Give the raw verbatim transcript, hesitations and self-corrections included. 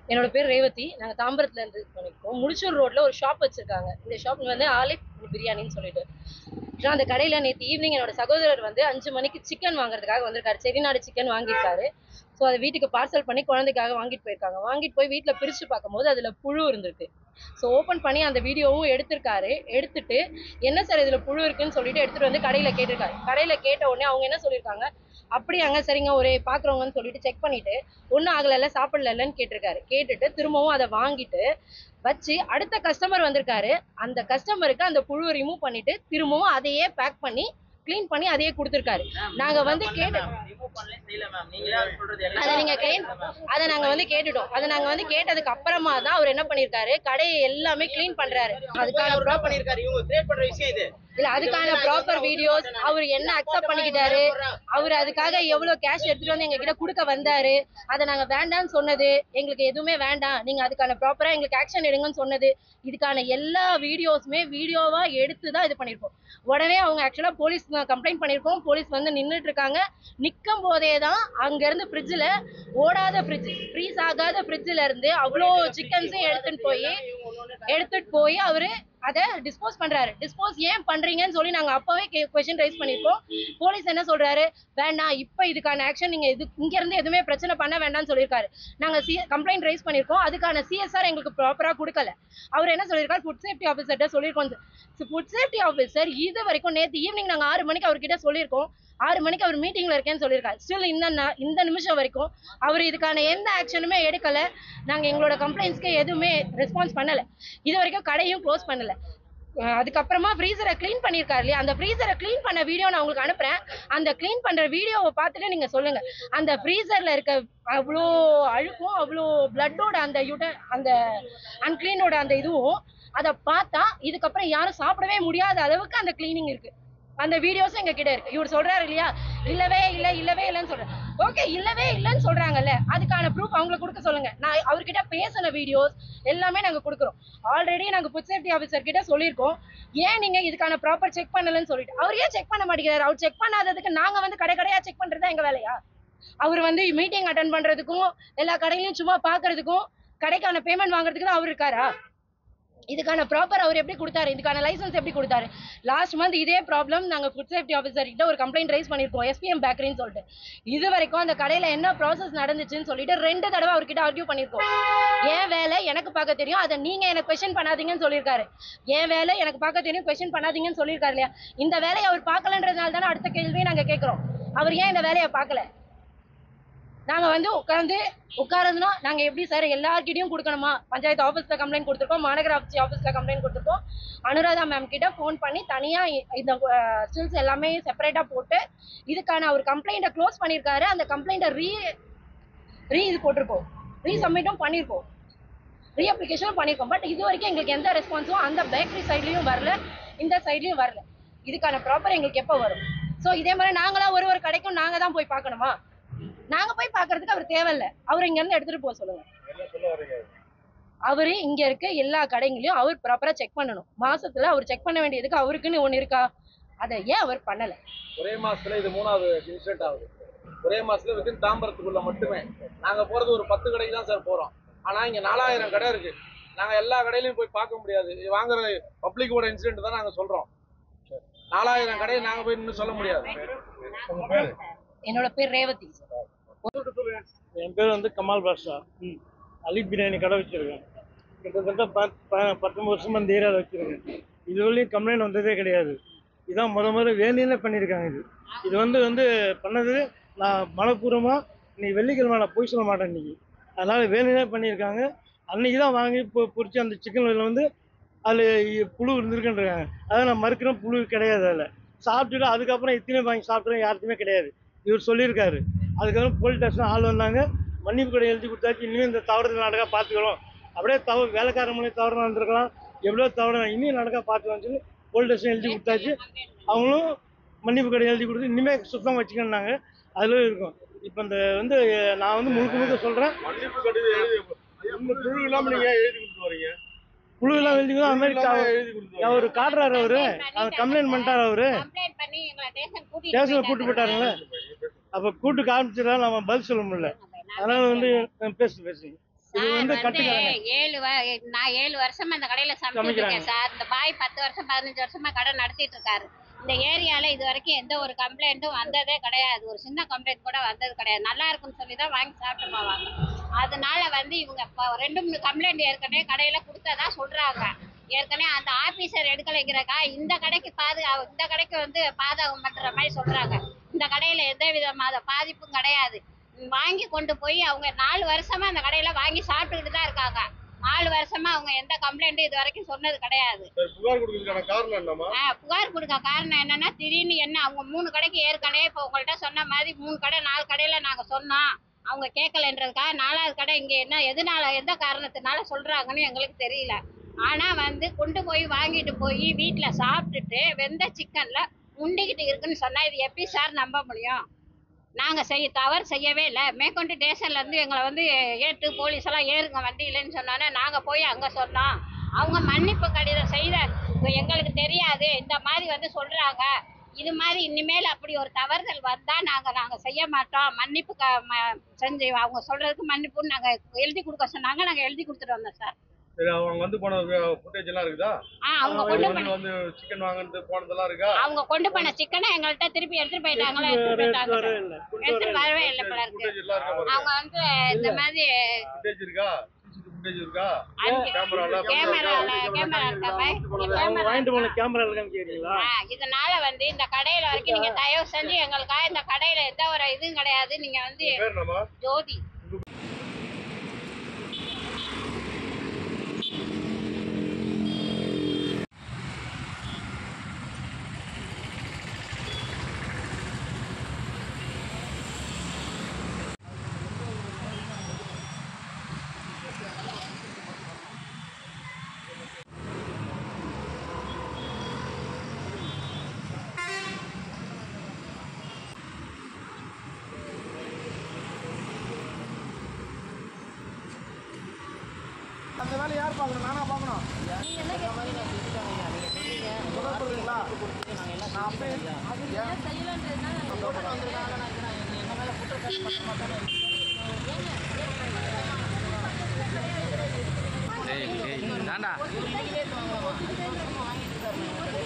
என்னோட பேர் ரேவதி. நாங்கள் தாம்பரத்துல இருந்து பண்ணிருக்கோம். முடிச்சூர் ரோட்ல ஒரு ஷாப் வச்சிருக்காங்க. இந்த ஷாப் வந்து ஆலிப் பிரியாணின்னு சொல்லிட்டு அந்த கடையில நேற்று ஈவினிங் என்னோட சகோதரர் வந்து அஞ்சு மணிக்கு சிக்கன் வாங்குறதுக்காக வந்திருக்காரு. செட்டிநாடு சிக்கன் வாங்கியிருக்காரு. ஸோ அதை வீட்டுக்கு பார்சல் பண்ணி குழந்தைக்காக வாங்கிட்டு போயிருக்காங்க. வாங்கிட்டு போய் வீட்டில் பிரித்து பார்க்கும்போது அதில் புழு இருந்திருக்கு. ஸோ ஓப்பன் பண்ணி அந்த வீடியோவும் எடுத்திருக்காரு. எடுத்துட்டு என்ன சார் இதில் புழு இருக்குன்னு சொல்லிட்டு எடுத்துட்டு வந்து கடையில் கேட்டிருக்காரு. கடையில் கேட்ட உடனே அவங்க என்ன சொல்லியிருக்காங்க, அப்படியாங்க சரிங்க ஒரே பார்க்குறவங்கன்னு சொல்லிட்டு செக் பண்ணிட்டு ஒன்றும் ஆகலைல்ல சாப்பிடலன்னு கேட்டிருக்காரு. கேட்டுட்டு திரும்பவும் அதை வாங்கிட்டு வச்சு அடுத்த கஸ்டமர் வந்திருக்காரு. அந்த கஸ்டமருக்கு அந்த புழுவை ரிமூவ் பண்ணிட்டு திரும்பவும் அதையே பேக் பண்ணி கிளீன் பண்ணி அதையே கொடுத்துருக்காரு. நாங்க வந்து கேட்டோம், அதை நீங்க கிளீன் அதை நாங்க வந்து கேட்டுட்டோம். அதை நாங்க வந்து கேட்டதுக்கு அப்புறமா தான் அவர் என்ன பண்ணிருக்காரு, கடையை எல்லாமே கிளீன் பண்றாரு. அதுக்கான இல்ல அதுக்கான ப்ராப்பர் வீடியோஸ் அவர் என்ன அக்செப்ட் பண்ணிக்கிட்டாரு, அவர் அதுக்காக எவ்வளவு கேஷ் எடுத்துட்டு வந்து எங்க கிட்ட கொடுக்க வந்தாரு, அதை நாங்க வேண்டாம்னு சொன்னது, எங்களுக்கு எதுவுமே வேண்டாம் நீங்க அதுக்கான ப்ராப்பரா எங்களுக்கு ஆக்ஷன் எடுங்கன்னு சொன்னது, இதுக்கான எல்லா வீடியோஸுமே வீடியோவா எடுத்துதான் இது பண்ணிருக்கோம். உடனே அவங்க ஆக்சுவலா போலீஸ் கம்ப்ளைண்ட் பண்ணிருக்கோம். போலீஸ் வந்து நின்றுட்டு இருக்காங்க. நிக்கும் போதே தான் அங்க இருந்து ஃப்ரிட்ஜ்ல ஓடாத ஃப்ரிட்ஜ் ஃப்ரீஸ் ஆகாத ஃப்ரிட்ஜ்ல இருந்து அவ்வளோ சிக்கன்ஸையும் எடுத்துட்டு போய் எடுத்துட்டு போய் அவரு அதை டிஸ்போஸ் பண்றாரு. டிஸ்போஸ் ஏன் பண்றீங்கன்னு சொல்லி நாங்க அப்பவே கொஸ்டின் ரைஸ் பண்ணிருக்கோம். போலீஸ் என்ன சொல்றாரு, வேண்டாம் இப்ப இதுக்கான ஆக்ஷன் நீங்க இது இங்க இருந்து எதுவுமே பிரச்சனை பண்ண வேண்டாம்னு சொல்லியிருக்காரு. நாங்க சி கம்ப்ளைண்ட் ரைஸ் பண்ணிருக்கோம். அதுக்கான சிஎஸ்ஆர் எங்களுக்கு ப்ராப்பரா கொடுக்கல. அவர் என்ன சொல்லியிருக்காரு, ஃபுட் சேஃப்டி ஆஃபீஸர்கிட்ட சொல்லியிருக்கோம். ஃபுட் சேஃப்டி ஆஃபீஸர் இது வரைக்கும் நேற்று ஈவினிங் நாங்க ஆறு மணிக்கு அவர்கிட்ட சொல்லியிருக்கோம். ஆறு மணிக்கு அவர் மீட்டிங்ல இருக்கேன்னு சொல்லியிருக்காரு. ஸ்டில் இந்த இந்த நிமிஷம் வரைக்கும் அவர் இதுக்கான எந்த ஆக்ஷனுமே எடுக்கல. நாங்க எங்களோட கம்ப்ளைண்ட்ஸ்க்கு எதுவுமே ரெஸ்பான்ஸ் பண்ணல. இது வரைக்கும் கடையும் க்ளோஸ் பண்ணல. அதுக்கப்புறமா ஃப்ரீசரை கிளீன் பண்ணியிருக்காரு இல்லையா, அந்த ஃப்ரீசரை கிளீன் பண்ண வீடியோ நான் உங்களுக்கு அனுப்புறேன். அந்த கிளீன் பண்ற வீடியோவை பார்த்துட்டு நீங்க சொல்லுங்க. அந்த ஃப்ரீசர்ல இருக்க அவ்வளோ அழுக்கும் அவ்வளோ பிளட்டோட அந்த யுட அந்த அன்கிளீனோட அந்த இதுவும் அதை பார்த்தா இதுக்கப்புறம் யாரும் சாப்பிடவே முடியாத அளவுக்கு அந்த கிளீனிங் இருக்கு. அந்த வீடியோஸ் எங்க கிட்ட இருக்கு. இவர் சொல்றாரு இல்லையா, இல்லவே இல்ல இல்லவே இல்லைன்னு சொல்றேன். ஓகே, இல்லவே இல்லைன்னு சொல்றாங்கல்ல, அதுக்கான ப்ரூஃப் அவங்களுக்கு கொடுக்க சொல்லுங்க. நான் அவர்கிட்ட பேசின வீடியோஸ் எல்லாமே நாங்க கொடுக்குறோம். ஆல்ரெடி நாங்க ஃபுட் சேஃப்டி ஆஃபீஸர் கிட்ட சொல்லியிருக்கோம். ஏன் நீங்க இதுக்கான ப்ராப்பர் செக் பண்ணலன்னு சொல்லிட்டு அவர் ஏன் செக் பண்ண மாட்டேங்கிறாரு? அவர் செக் பண்ணாததுக்கு நாங்க வந்து கடை கடையா செக் பண்றதா எங்க வேலையா? அவர் வந்து மீட்டிங் அட்டன் பண்றதுக்கும் எல்லா கடையிலையும் சும்மா பாக்குறதுக்கும் கடைக்கான பேமெண்ட் வாங்குறதுக்கு தான் அவர் இருக்காரா? இதுக்கான ப்ராப்பர் அவர் எப்படி கொடுத்தாரு, இதுக்கான லைசன்ஸ் எப்படி கொடுத்தாரு? லாஸ்ட் மந்த் இதே ப்ராப்ளம் நாங்க ஃபுட் சேஃப்டி ஆஃபீஸர் கிட்ட ஒரு கம்ப்ளைண்ட் ரைஸ் பண்ணிருக்கோம், எஸ்பிஎம் பேக்கரின்னு சொல்லிட்டு. இது வரைக்கும் அந்த கடையில என்ன ப்ராசஸ் நடந்துச்சுன்னு சொல்லிட்டு ரெண்டு தடவை அவர்கிட்ட ஆர்கியூ பண்ணிருக்கோம். ஏன் வேலை எனக்கு பார்க்க தெரியும், அதை நீங்க எனக்கு கொஸ்டின் பண்ணாதீங்கன்னு சொல்லியிருக்காரு. ஏன் வேலை எனக்கு பார்க்க தெரியும், கொஸ்டின் பண்ணாதீங்கன்னு சொல்லியிருக்காரு இல்லையா? இந்த வேலையை அவர் பார்க்கலன்றதுனால தானே அடுத்த கேள்வியை நாங்க கேட்கிறோம். அவர் ஏன் இந்த வேலையை பார்க்கல? நாங்க வந்து உட்கார்ந்து உட்கார்றதுனா நாங்க எப்படி சார் எல்லார்கிட்டையும் கொடுக்கணுமா? பஞ்சாயத்து ஆஃபீஸ்ல கம்ப்ளைண்ட் கொடுத்துருக்கோம், மாநகராட்சி ஆஃபீஸ்ல கம்ப்ளைண்ட் கொடுத்துருக்கோம், அனுராதா மேம் கிட்ட ஃபோன் பண்ணி தனியா இந்த ஸ்டில்ஸ் எல்லாமே செப்பரேட்டா போட்டு இதுக்கான ஒரு கம்ப்ளைண்ட்டை க்ளோஸ் பண்ணியிருக்காரு. அந்த கம்ப்ளைண்ட்டை ரீ ரீ இது போட்டிருக்கோம், ரீ சப்மிட்டும் பண்ணியிருக்கோம், ரீ அப்ளிகேஷனும் பண்ணியிருக்கோம். பட் இது வரைக்கும் எங்களுக்கு எந்த ரெஸ்பான்ஸும் அந்த பேக்கரி சைட்லையும் வரல, இந்த சைட்லையும் வரல. இதுக்கான ப்ராப்பர் எங்களுக்கு எப்போ வரும்? ஸோ இதே மாதிரி நாங்களா ஒரு ஒரு கடைக்கும் நாங்க தான் போய் பார்க்கணுமா? நாங்க போய் பாக்குறதுக்கு அவர் தேவையில்ல. அவர் இங்க இருந்து எடுத்துட்டு போக சொல்லுங்க. அவரு இங்க இருக்க எல்லா கடைகளையும் அவர் ப்ராப்பரா செக் பண்ணணும். மாசத்துல அவர் செக் பண்ண வேண்டியதுக்கு அவருக்குன்னு ஒண்ணு இருக்கா? அதை ஏன் அவர் பண்ணல? ஒரே மாசத்துல இது மூணாவது இன்சிடென்ட் ஆகுது. ஒரே மாசத்துல வித்தின் தாம்பரத்துக்குள்ள மட்டுமே நாங்க போறது ஒரு பத்து கடைக்கு தான் சார் போறோம். ஆனா இங்க நாலாயிரம் கடை இருக்கு. நாங்க எல்லா கடையிலையும் போய் பார்க்க முடியாது. வாங்குற பப்ளிக்கோட இன்சிடென்ட் தான் நாங்க சொல்றோம். நாலாயிரம் கடையை நாங்க போய் இன்னும் சொல்ல முடியாது. என்னோட பேர் ரேவதி. என் பேர் வந்து கமால் பாஷா. அலி பிரியாணி கடை வச்சிருக்கேன். கிட்டத்தட்ட பத்தொன்பது வருஷமா இந்த ஏரியாவில் வச்சிருக்கேன். இது வரையும் கம்ப்ளைண்ட் வந்ததே கிடையாது. இதான் முத முதல்ல வேண்டியே பண்ணியிருக்காங்க. இது இது வந்து வந்து பண்ணது நான் மனப்பூர்வமாக இன்னைக்கு வெள்ளிக்கிழமை நான் போய் சொல்ல மாட்டேன் இன்னைக்கு. அதனால வேண்டியே பண்ணியிருக்காங்க. அன்னைக்கு தான் வாங்கி பொ பொறிச்சு அந்த சிக்கனில் வந்து அதில் புழு இருந்திருக்குன்றாங்க. அதை நான் மறுக்கிறேன், புழு கிடையாது. அதில் சாப்பிட்டுட்டு அதுக்கப்புறம் இத்தனை வாங்கி சாப்பிட்றேன் யாருக்குமே கிடையாது. இவர் சொல்லியிருக்காரு. அதுக்கப்புறம் போலீஸ் ஸ்டேஷன் ஆள் வந்தாங்க, மன்னிப்பு கடை எழுதி கொடுத்தாச்சு. இனிமேல் இந்த தவறுதல் நடக்கா பார்த்துக்கிறோம். அப்படியே தவறு வேலைக்கார மூலியம் தவறு நடந்திருக்கலாம், எவ்வளோ தவறு இனியும் நடக்கா பார்த்துக்கலாம்னு சொல்லி போலீஸ் ஸ்டேஷன் எழுதி கொடுத்தாச்சு. அவங்களும் மன்னிப்பு கடை எழுதி கொடுத்து இனிமேல் சுத்தம் வச்சுக்கணுன்னாங்க. அதில் இருக்கும். இப்போ இந்த வந்து நான் வந்து முழுக்க முழுக்க சொல்கிறேன், புழு இல்லாமல் நீங்கள் எழுதி கொடுத்து வரீங்க. புழு எல்லாம் எழுதி அது மாதிரி அவரு காட்டுறாரு. அவரு அதை கம்ப்ளைண்ட் பண்ணிட்டாரு. அவரு ஸ்டேஷன்ல கூட்டு போட்டாருங்களே. அப்ப கூட்டு காமிச்சிடா நம்ம பதில் சொல்ல முடியல. அதனால வந்து பேசு பேசுங்க. இது வந்து கட்டுக்கடை. ஏழு வ- நான் ஏழு வருஷமா இந்த கடையில சமைச்சிட்டு இருக்கேன் சார். இந்த பாய் பத்து வருஷம் பதினஞ்சு வருஷமா கடை நடத்திட்டு இருக்காரு. இந்த ஏரியால இது வரைக்கும் எந்த ஒரு கம்ப்ளைண்ட்டும் வந்ததே கிடையாது. ஒரு சின்ன கம்ப்ளைண்ட் கூட வந்தது கிடையாது. நல்லா இருக்குன்னு சொல்லி தான் வாங்கி சாப்பிட்டு போவாங்க. அதனால வந்து இவங்க இப்ப ரெண்டு மூணு கம்ப்ளைண்ட் ஏற்கனவே கடையில கொடுத்ததா சொல்றாங்க. ஏற்கனவே அந்த ஆபீசர் எடுக்கலைங்கிறக்கா இந்த கடைக்கு பாதுகா இந்த கடைக்கு வந்து பாதகம் பண்ற மாதிரி சொல்றாங்க. இந்த கடையில எந்த விதமான பாதிப்பும் கிடையாது. வாங்கி கொண்டு போய் அவங்க நாலு வருஷமா அந்த கடையில வாங்கி சாப்பிட்டுக்கிட்டு தான் இருக்காங்க. நாலு வருஷமா அவங்க எந்த கம்ப்ளைண்ட்டும் இது வரைக்கும் சொன்னது கிடையாது. புகார் கொடுக்கறதுக்கான காரணம் என்னமா? புகார் கொடுக்க காரணம் என்னன்னா, திடீர்னு என்ன அவங்க மூணு கடைக்கு ஏற்கனவே இப்போ உங்கள்கிட்ட சொன்ன மாதிரி மூணு கடை நாலு கடையில நாங்க சொன்னோம், அவங்க கேட்கலன்றதுக்காக நாலாவது கடை இங்க என்ன எதனால எந்த காரணத்தினால சொல்றாங்கன்னு எங்களுக்கு தெரியல. ஆனா வந்து கொண்டு போய் வாங்கிட்டு போய் வீட்டுல சாப்பிட்டுட்டு வெந்த சிக்கன்ல முண்டிக்கிட்டு இருக்குன்னு சொன்னா இது எப்படி சார் நம்ப முடியும்? நாங்க செய்ய தவறு செய்யவே இல்லை. மேற்கொண்டு ஸ்டேஷன்ல இருந்து எங்களை வந்து ஏற்று போலீஸ் எல்லாம் ஏறுங்க வண்டியிலன்னு சொன்னோன்னே நாங்க போய் அங்க சொன்னோம். அவங்க மன்னிப்பு கடிதம் செய்த எங்களுக்கு தெரியாது இந்த மாதிரி வந்து சொல்றாங்க. இது மாதிரி இனிமேல் அப்படி ஒரு தவறுதல் வந்தா நாங்க நாங்க செய்ய மாட்டோம், மன்னிப்பு செஞ்சு அவங்க சொல்றதுக்கு மன்னிப்புன்னு நாங்க எழுதி கொடுக்க சொன்னாங்க. நாங்க எழுதி கொடுத்துட்டு வந்தோம் சார். சரி, அவங்க வந்து போன ஃபுட்டேஜ் எல்லாம் இருக்குதா? அவங்க கொண்டு போன வந்து சிக்கன் வாங்குறது போனதெல்லாம் இருக்கா? அவங்க கொண்டு போன சிக்கனை எங்கள்கிட்ட திருப்பி எடுத்துட்டு போயிட்டாங்களா? எடுத்துட்டு போயிட்டாங்க சார். எடுத்துட்டு வரவே இல்லை போல இருக்கு. அவங்க வந்து இந்த மாதிரி ஃபுட்டேஜ் இருக்கா? ஃபுட்டேஜ் இருக்கா? கேமரால கேமரா இருக்கா பாய்? கேமரா வாங்கிட்டு போன கேமரா இருக்கான்னு கேக்குறீங்களா? இதனால வந்து இந்த கடையில வரைக்கும் நீங்க தயவு செஞ்சு எங்களுக்காக இந்த கடையில எந்த ஒரு இதுவும் கிடையாது. நீங்க வந்து பேர் என்னமா? ஜோதி. அந்த வேலை யார் பார்க்கணும்? நானா பார்க்கணும்? ஏய் ஏய் தாண்டா